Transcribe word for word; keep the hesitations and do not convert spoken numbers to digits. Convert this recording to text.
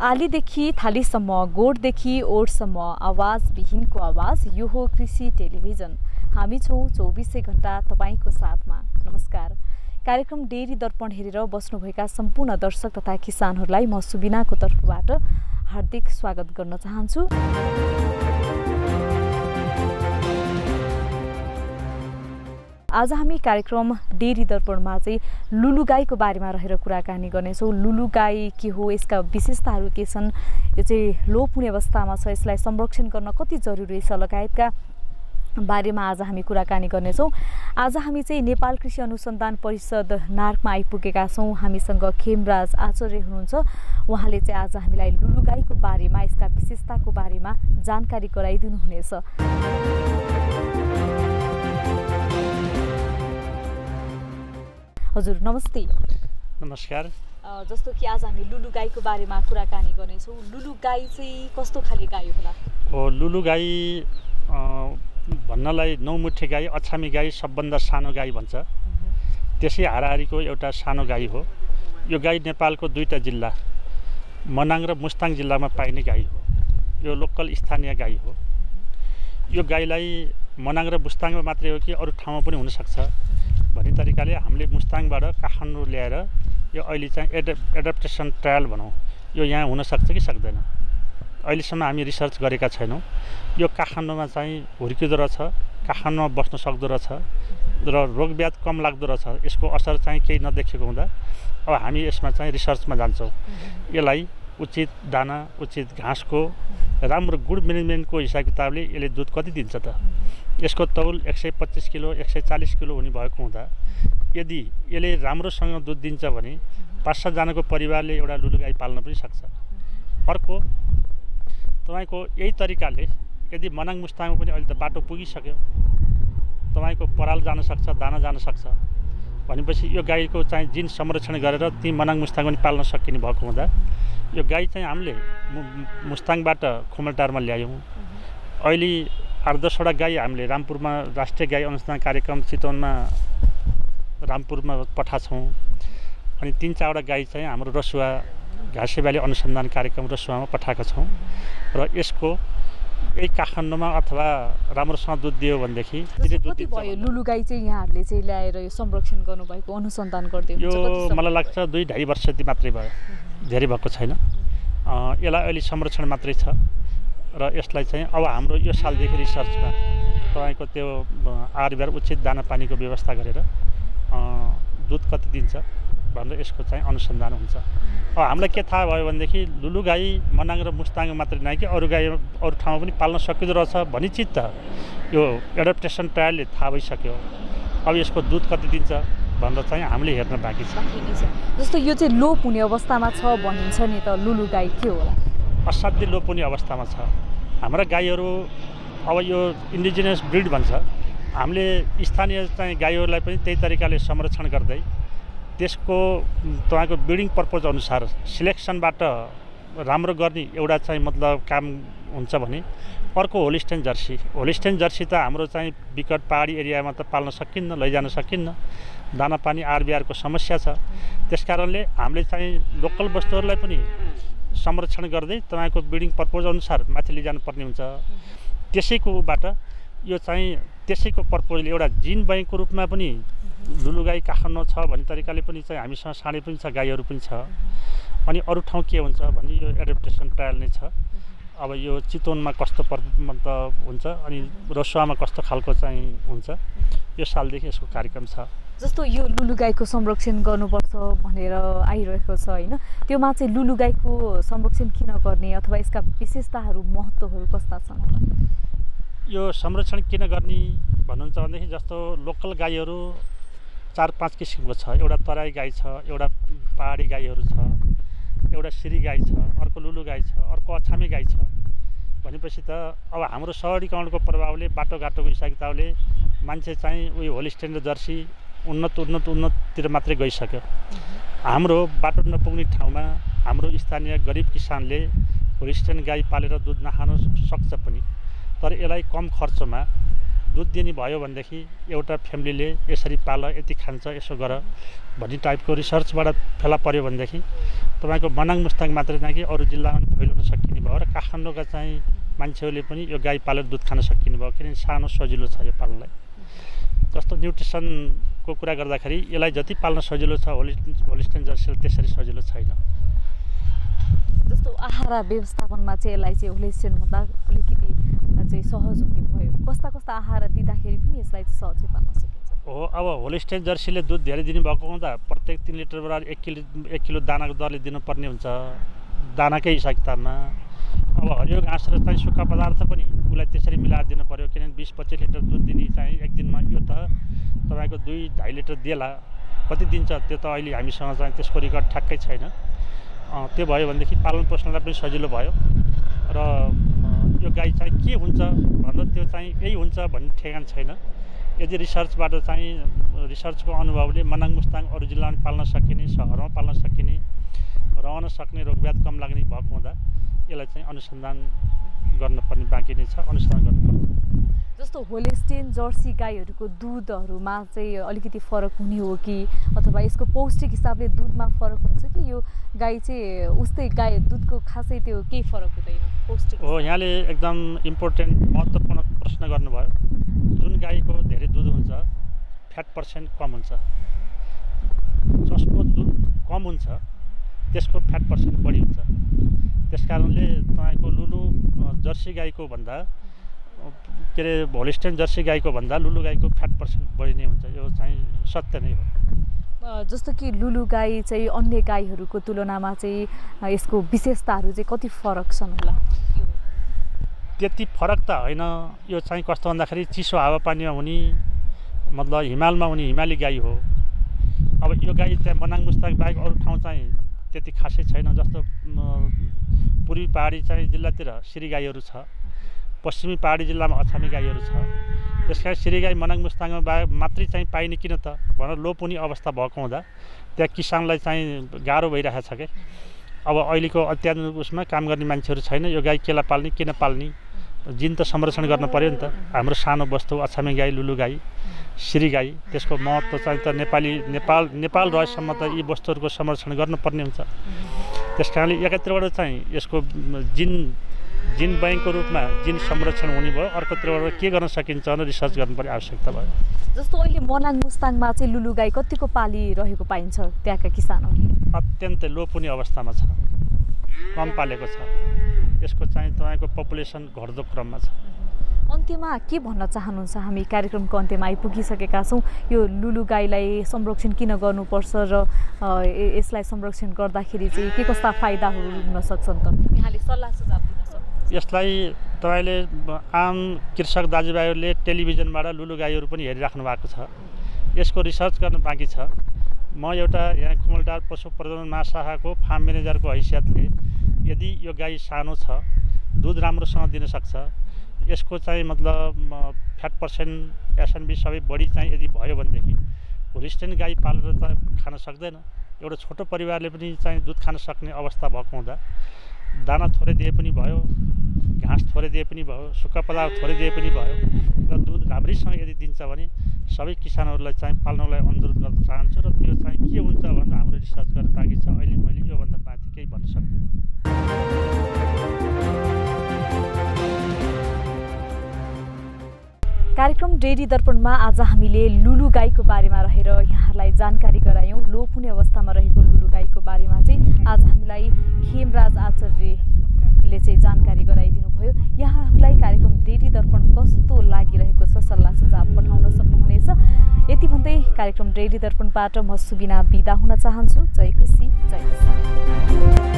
आलीदेखि थालीसम्म, गोठदेखि ओठसम्म आवाजविहीनको आवाज, यो हो कृषि टेलिभिजन। हामी छौँ चौबिसै घण्टा तपाईँको साथमा। नमस्कार। कार्यक्रम डेरी दर्पण हेरेर बस्नुभएका सम्पूर्ण दर्शक तथा किसानहरूलाई म सुबिनाको तर्फबाट हार्दिक स्वागत गर्न चाहन्छु। आज हामी कार्यक्रम डेरी दर्पणमा चाहिँ लुलु गाईको बारेमा रहेर कुराकानी गर्नेछौँ। लुलु गाई के हो, यसका विशेषताहरू के छन्, यो चाहिँ लोप हुने अवस्थामा छ, यसलाई संरक्षण गर्न कति जरुरी छ लगायतका बारेमा आज हामी कुराकानी गर्नेछौँ। आज हामी चाहिँ नेपाल कृषि अनुसन्धान परिषद नार्कमा आइपुगेका छौँ। हामीसँग खेमराज आचार्य हुनुहुन्छ। उहाँले चाहिँ आज हामीलाई लुलु गाईको बारेमा, यसका विशेषताको बारेमा जानकारी गराइदिनु हुनेछ। हजुर नमस्ते। नमस्कार। जस्तो कि आज हामी लुलु गाईको बारेमा कुराकानी गर्नेछौँ। लुलु गाई चाहिँ कस्तो खाले गाई होला? ओ लुलु गाई भन्नलाई नौमुठे गाई, अछामी गाई सबभन्दा सानो गाई भन्छ। त्यसै हाराहारीको एउटा सानो गाई हो। यो गाई नेपालको दुईटा जिल्ला मनाङ र मुस्ताङ जिल्लामा पाइने गाई हो। यो लोकल स्थानीय गाई हो। यो गाईलाई मनाङ र मुस्ताङमा मात्रै हो कि अरू ठाउँमा पनि हुनसक्छ भन्ने तरिकाले हामीले मुस्ताङबाट काठमाडौँ ल्याएर यो अहिले चाहिँ एडप एडप्टेसन ट्रायल भनौँ, यो यहाँ हुनसक्छ कि सक्दैन, अहिलेसम्म हामी रिसर्च गरेका छैनौँ। यो काठमाडौँमा चाहिँ हुर्किँदो रहेछ, काठमाडौँमा बस्न सक्दो रहेछ र रोगब्याध कम लाग्दो रहेछ। यसको असर चाहिँ केही नदेखेको हुँदा अब हामी यसमा चाहिँ रिसर्चमा जान्छौँ। यसलाई उचित दाना, उचित घाँसको राम्रो गुड म्यानेजमेन्टको हिसाब किताबले यसले दुध कति दिन्छ त? यसको तौल एक सय पच्चिस किलो एक सय चालिस किलो हुने भएको हुँदा यदि यसले राम्रोसँग दुध दिन्छ भने पाँच सातजनाको परिवारले एउटा लुलु गाई पाल्न पनि सक्छ। अर्को तपाईँको यही तरिकाले यदि मनाङ मुस्ताङमा पनि अहिले त बाटो पुगिसक्यो, तपाईँको पराल जान सक्छ, दाना जान सक्छ भनेपछि यो गाईको चाहिँ जिन संरक्षण गरेर ती मनाङ मुस्ताङ पनि पाल्न सकिने भएको हुँदा यो गाई चाहिँ हामीले मुस्ताङबाट खुमलटारमा ल्यायौँ। अहिले आठ दसवटा गाई हामीले रामपुरमा राष्ट्रिय गाई अनुसन्धान कार्यक्रम चितवनमा रामपुरमा पठाछौँ। अनि तिन चारवटा गाई चाहिँ हाम्रो रसुवा घाँसेबाली अनुसन्धान कार्यक्रम रसुवामा पठाएका छौँ। र यसको यही काठमाडौँमा अथवा राम्रोसँग दुध दियो भनेदेखि कति भयो लुलु गाई चाहिँ यहाँहरूले चाहिँ ल्याएर यो संरक्षण गर्नुभएको, अनुसन्धान गर्दै यो मलाई लाग्छ दुई ढाई वर्ष मात्रै भयो, धेरै भएको छैन। यसलाई अहिले संरक्षण मात्रै छ र यसलाई चाहिँ अब हाम्रो यो सालदेखि रिसर्चमा तपाईँको त्यो आरबिआर उचित दाना पानीको व्यवस्था गरेर दुध कति दिन्छ भनेर यसको चाहिँ अनुसन्धान हुन्छ। अब हामीलाई के थाहा भयो भनेदेखि लुलु गाई मनाङ र मुस्ताङ मात्रै नै कि अरू गाई अरू ठाउँमा पनि पाल्न सकिँदो रहेछ भन्ने चिज त यो एडप्टेसन ट्रायलले थाहा भइसक्यो। अब यसको दुध कति दिन्छ भनेर चाहिँ हामीले हेर्न बाँकी छ। जस्तो यो चाहिँ लोप हुने अवस्थामा छ भनिन्छ नि त, लुलु गाई के होला? असाध्यै लोप हुने अवस्थामा छ। हाम्रा गाईहरू अब यो इन्डिजिनियस ब्रिड भन्छ, हामीले स्थानीय चाहिँ गाईहरूलाई पनि त्यही तरिकाले संरक्षण गर्दै त्यसको तपाईँको ब्रिडिङ पर्पज अनुसार सिलेक्सनबाट राम्रो गर्ने एउटा चाहिँ मतलब काम हुन्छ भने अर्को होलिस्टेन जर्सी। होलिस्टेन जर्सी त हाम्रो चाहिँ विकट पहाडी एरियामा त पाल्न सकिन्न, लैजान सकिन्न, दाना पानी आरबिआरको समस्या छ। त्यस कारणले हामीले चाहिँ लोकल वस्तुहरूलाई पनि संरक्षण गर्दै तपाईँको ब्रिडिङ पर्पज अनुसार माथि लैजानु पर्ने हुन्छ। त्यसैकोबाट यो चाहिँ त्यसैको पर्पजले एउटा जिन ब्याङ्कको रूपमा पनि लुलु गाई काठमाडौँ छ भन्ने तरिकाले पनि चाहिँ हामीसँग साँडे पनि छ, गाईहरू पनि छ। अनि अरू ठाउँ के हुन्छ भने यो एडप्टेसन ट्रायल नै छ। अब यो चितवनमा कस्तो पर मतलब हुन्छ अनि रसुवामा कस्तो खालको चाहिँ हुन्छ, यो सालदेखि यसको कार्यक्रम छ। जस्तो यो लुलु गाईको संरक्षण गर्नुपर्छ भनेर आइरहेको छ होइन, त्योमा चाहिँ लुलु गाईको संरक्षण किन गर्ने अथवा यसका विशेषताहरू महत्त्वहरू कस्ता छन् होला? यो संरक्षण किन गर्ने भन्नुहुन्छ भनेदेखि जस्तो लोकल गाईहरू चार पाँच किसिमको छ। एउटा तराई गाई छ, एउटा पहाडी गाईहरू छ, एउटा सिरी गाई छ, अर्को लुलु गाई छ, अर्को अछामी गाई छ भनेपछि त अब हाम्रो सहरीकरणको प्रभावले बाटोघाटोको हिसाब किताबले मान्छे चाहिँ उयो होलिस्टेन र जर्सी उन्नत उन्नत उन्नततिर मात्रै गइसक्यो। हाम्रो बाटो नपुग्ने ठाउँमा हाम्रो स्थानीय गरिब किसानले होलिस्टेन गाई पालेर दुध नखान सक्छ पनि, तर यसलाई कम खर्चमा दुध दिने भयो भनेदेखि एउटा फ्यामिलीले यसरी पाल, यति खान्छ, यसो गर भन्ने टाइपको रिसर्चबाट फेला पर्यो भनेदेखि तपाईँको मनाङ मुस्ताङ मात्रै नकि अरू जिल्लामा पनि फैलाउन सकिने भयो र काठमाडौँका चाहिँ मान्छेहरूले पनि यो गाई पालेर दुध खान सकिने भयो किनभने सानो सजिलो छ यो पाल्नलाई। जस्तो न्युट्रिसनको कुरा गर्दाखेरि यसलाई जति पाल्न सजिलो छ होलिस्टेन जर्सीलाई त्यसरी सजिलो छैन। जस्तो आहार व्यवस्थापनमा चाहिँ यसलाई चाहिँ होलिस्टेनभन्दा अलिकति चाहिँ सहज हुने भयो। कस्ता कस्ता आहार दिँदाखेरि पनि यसलाई सहजै पाल्न सकिन्छ? हो, अब होलिस्टेन जर्सीले दुध धेरै दिनुभएको हुँदा प्रत्येक तिन लिटर बराबर एक किलो एक किलो दानाको दरले दिनुपर्ने हुन्छ दानाकै हिसाब किताबमा। अब हरियो घाँस र चाहिँ सुक्खा पदार्थ पनि उसलाई त्यसरी मिलाएर दिनु पऱ्यो किनभने बिस पच्चिस लिटर दुध दिने चाहिँ एक दिनमा यो त तपाईँको दुई ढाई लिटर दिएला कति दिन्छ त्यो त अहिले हामीसँग चाहिँ त्यसको रेकर्ड ठ्याक्कै छैन। त्यो भयो भनेदेखि पालन पोषणलाई पनि सजिलो भयो र यो गाई चाहिँ के हुन्छ भनेर त्यो चाहिँ यही हुन्छ भन्ने ठेगान छैन। यदि रिसर्चबाट चाहिँ रिसर्चको अनुभवले मनाङ मुस्ताङ अरू जिल्लामा पाल्न सकिने सहरमा पाल्न सकिने रहन सक्ने रोगब्याध कम लाग्ने भएको हुँदा यसलाई चाहिँ अनुसन्धान गर्नुपर्ने बाँकी नै छ, अनुसन्धान गर्नुपर्छ। जस्तो होलिस्टेन जर्सी गाईहरूको दुधहरूमा चाहिँ अलिकति फरक हुने हो कि अथवा यसको पौष्टिक हिसाबले दुधमा फरक हुन्छ कि यो गाई चाहिँ उस्तै गाई दुधको खासै त्यो केही फरक हुँदैन पौष्टिक? हो, यहाँले एकदम इम्पोर्टेन्ट महत्त्वपूर्ण प्रश्न गर्नुभयो। जुन गाईको धेरै दुध हुन्छ फ्याट पर्सेन्ट कम हुन्छ, जसको दुध कम हुन्छ त्यसको फ्याट पर्सेन्ट बढी हुन्छ। त्यस कारणले तपाईँको लुलु जर्सी गाईको भन्दा के अरे होलिस्टेन जर्सी गाईको भन्दा लुलु गाईको फ्याट पर्सेन्ट बढी नै हुन्छ, यो चाहिँ सत्य नै हो। जस्तो कि लुलु गाई चाहिँ अन्य गाईहरूको तुलनामा चाहिँ यसको विशेषताहरू चाहिँ कति फरक छन् होला? त्यति फरक त होइन, यो चाहिँ कस्तो भन्दाखेरि चिसो हावापानीमा हुने मतलब हिमालमा हुने हिमाली गाई हो। अब यो गाई चाहिँ मनाङ मुस्ताङ बाहेक अरू ठाउँ चाहिँ त्यति खासै छैन। जस्तो पूर्वी पहाडी चाहिँ जिल्लातिर सिरी गाईहरू छ, पश्चिमी पहाडी जिल्लामा अछामी गाईहरू छ। त्यस कारण सिरी गाई मनाङ मुस्ताङमा बा मात्रै चाहिँ पाइने किन त भनेर लोप हुने अवस्था भएको हुँदा त्यहाँ किसानलाई चाहिँ गाह्रो भइरहेको छ क्या। अब अहिलेको अत्याधुनिक उसमा काम गर्ने मान्छेहरू छैन, यो गाई केलाई पाल्ने किन पाल्ने, जिन त संरक्षण गर्न पर्यो नि त। हाम्रो सानो वस्तु अछामी गाई, लुलु गाई, सिरी गाई, त्यसको महत्त्व चाहिँ त नेपाली नेपाल नेपाल रहेसम्म त यी वस्तुहरूको संरक्षण गर्नुपर्ने हुन्छ। त्यस कारणले एकातिरबाट चाहिँ यसको जिन जिन ब्याङ्कको रूपमा जिन संरक्षण हुने भयो, अर्कोतिरबाट के गर्न सकिन्छ भने रिसर्च गर्नुपर्ने आवश्यकता भयो। जस्तो अहिले मनाङ मुस्ताङमा चाहिँ लुलु गाई कतिको पालिरहेको पाइन्छ त्यहाँका किसानहरूले? अत्यन्तै लोप हुने अवस्थामा छ, कम पालेको छ। यसको चाहिँ तपाईँको पपुलेसन घट्दो क्रममा छ। अन्त्यमा के भन्न चाहनुहुन्छ? हामी कार्यक्रमको अन्त्यमा आइपुगिसकेका छौँ। यो लुलु गाईलाई संरक्षण किन गर्नुपर्छ र यसलाई संरक्षण गर्दाखेरि चाहिँ के कस्ता फाइदाहरू हुन सक्छन् त यहाँले सल्लाह सुझाव दिन सक्नुहुन्छ? यसलाई तपाईँले आम कृषक दाजुभाइहरूले टेलिभिजनबाट लुलु गाईहरू पनि हेरिराख्नु भएको छ। यसको रिसर्च गर्न बाँकी छ। म एउटा यहाँ खुमलटार पशु प्रजनन महाशाखाको फार्म म्यानेजरको हैसियतले यदि यो गाई सानो छ, दुध राम्रोसँग दिन सक्छ, यसको चाहिँ मतलब फ्याट पर्सेन्ट एसएनबी सबै बढी चाहिँ यदि भयो भनेदेखि होलिस्टेन गाई पालेर त खान सक्दैन। एउटा छोटो परिवारले पनि चाहिँ दुध खान सक्ने अवस्था भएको हुँदा दाना थोरै दिए पनि भयो, घाँस थोरै दिए पनि भयो, सुक्खा पदार्थ थोरै दिए पनि भयो र दुध राम्रैसँग यदि दिन्छ भने सबै किसानहरूलाई चाहिँ पाल्नलाई अनुरोध गर्न चाहन्छु। र त्यो चाहिँ के हुन्छ भनेर हाम्रो रिसर्च गर्न बाँकी छ। अहिले मैले योभन्दा माथि केही भन्न सक्दिनँ। कार्यक्रम डेरी दर्पणमा आज हामीले लुलु गाईको बारेमा रहेर यहाँहरूलाई जानकारी गरायौँ। लोप हुने अवस्थामा रहेको लुलु गाईको बारेमा चाहिँ आज हामीलाई खेमराज आचार्यले चाहिँ जानकारी गराइदिनु भयो। यहाँहरूलाई कार्यक्रम डेरी दर्पण कस्तो लागिरहेको छ सल्लाह सुझाव पठाउन सक्नुहुनेछ। यति भन्दै कार्यक्रम डेरी दर्पणबाट म सुबिना बिदा हुन चाहन्छु। जय कृषि, जय किसान।